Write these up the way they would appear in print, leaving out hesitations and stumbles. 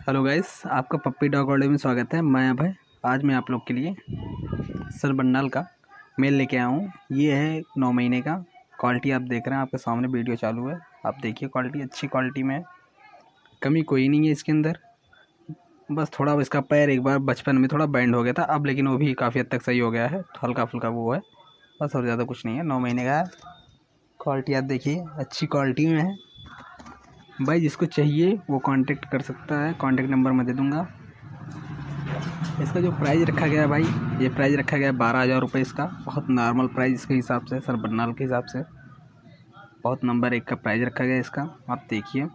Hello guys, आपका पप्पी dog world में स्वागत है। मैं अभय। आज मैं आप लोग के लिए सर बन्नाल का मेल लेके आया हूँ। ये है 9 महीने का। क्वालिटी आप देख रहे हैं, आपके सामने वीडियो चालू है, आप देखिए। क्वालिटी अच्छी क्वालिटी में है, कमी कोई नहीं है इसके अंदर। बस थोड़ा इसका पैर एक बार बचपन में थोड़ा बैंड हो गया था, अब लेकिन वो भी काफ़ी हद तक सही हो गया है। हल्का फुल्का वो है बस, और ज़्यादा कुछ नहीं है। 9 महीने का है। क्वालिटी आप देखिए, अच्छी क्वालिटी में है भाई। जिसको चाहिए वो कांटेक्ट कर सकता है, कांटेक्ट नंबर मैं दे दूंगा। इसका जो प्राइस रखा गया है भाई, ये प्राइस रखा गया है 12,000 रुपये। इसका बहुत नॉर्मल प्राइस इसके हिसाब से, सर बन्नाल के हिसाब से बहुत नंबर 1 का प्राइस रखा गया है इसका, आप देखिए।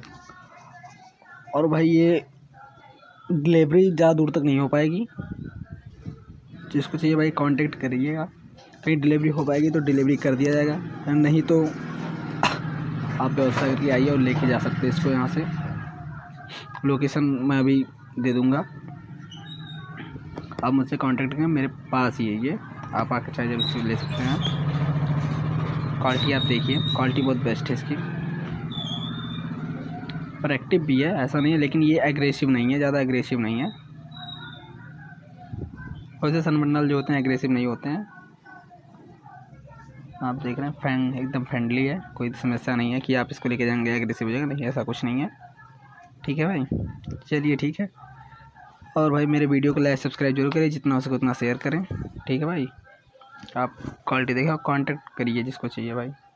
और भाई ये डिलीवरी ज़्यादा दूर तक नहीं हो पाएगी। जिसको चाहिए भाई कांटेक्ट करिएगा। कहीं डिलीवरी हो पाएगी तो डिलीवरी कर दिया जाएगा, नहीं तो आप व्यवस्था करके आइए और लेके जा सकते हैं इसको। यहाँ से लोकेशन मैं अभी दे दूँगा, आप मुझसे कांटेक्ट करें। मेरे पास ही है ये, आप आकर चाहे जब इससे ले सकते हैं। क्वालिटी आप देखिए, क्वालिटी बहुत बेस्ट है इसकी। पर एक्टिव भी है, ऐसा नहीं है, लेकिन ये एग्रेसिव नहीं है, ज़्यादा एग्रेसिव नहीं है। वैसे सनबन्नाल जो होते हैं एग्रेसिव नहीं होते हैं। आप देख रहे हैं एकदम फ्रेंडली है, कोई समस्या नहीं है कि आप इसको लेके जाएंगे एग्रेसिव हो जाएगा, नहीं, ऐसा कुछ नहीं है। ठीक है भाई, चलिए ठीक है। और भाई मेरे वीडियो को लाइक सब्सक्राइब जरूर करें, जितना हो सके उतना शेयर करें। ठीक है भाई, आप क्वालिटी देखें और कांटेक्ट करिए जिसको चाहिए भाई।